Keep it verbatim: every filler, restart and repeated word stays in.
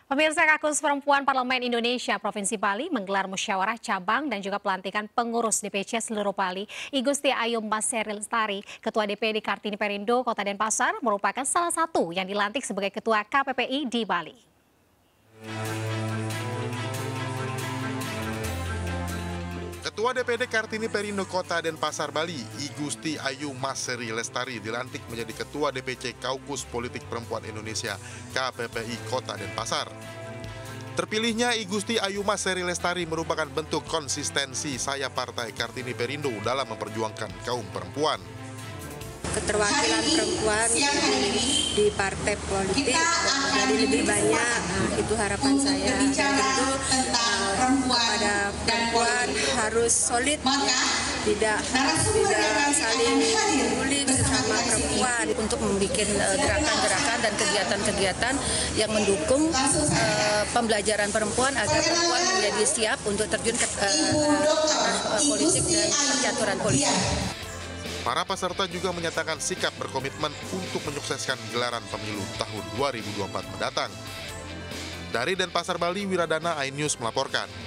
Pemirsa, Kaukus Perempuan Parlemen Indonesia Provinsi Bali menggelar musyawarah cabang dan juga pelantikan pengurus D P C seluruh Bali. I Gusti Ayu Mas Seri Lestari, Ketua D P D Kartini Perindo Kota Denpasar, merupakan salah satu yang dilantik sebagai Ketua K P P I di Bali. Ketua D P D Kartini Perindo Kota Denpasar, Bali, I Gusti Ayu Mas Seri Lestari dilantik menjadi Ketua D P C Kaukus Politik Perempuan Indonesia K P P I Kota Denpasar. Terpilihnya I Gusti Ayu Mas Seri Lestari merupakan bentuk konsistensi saya Partai Kartini Perindo dalam memperjuangkan kaum perempuan. Keterwakilan perempuan di partai politik jadi lebih banyak, nah, itu harapan saya. Dan tentu uh, kepada perempuan harus solid, ya. tidak tidak saling bully sesama perempuan untuk membuat gerakan-gerakan dan kegiatan-kegiatan yang mendukung uh, pembelajaran perempuan agar perempuan menjadi siap untuk terjun ke uh, uh, politik dan percaturan politik. Para peserta juga menyatakan sikap berkomitmen untuk menyukseskan gelaran pemilu tahun dua ribu dua puluh empat mendatang. Dari Denpasar, Bali, Wiradana, iNews melaporkan.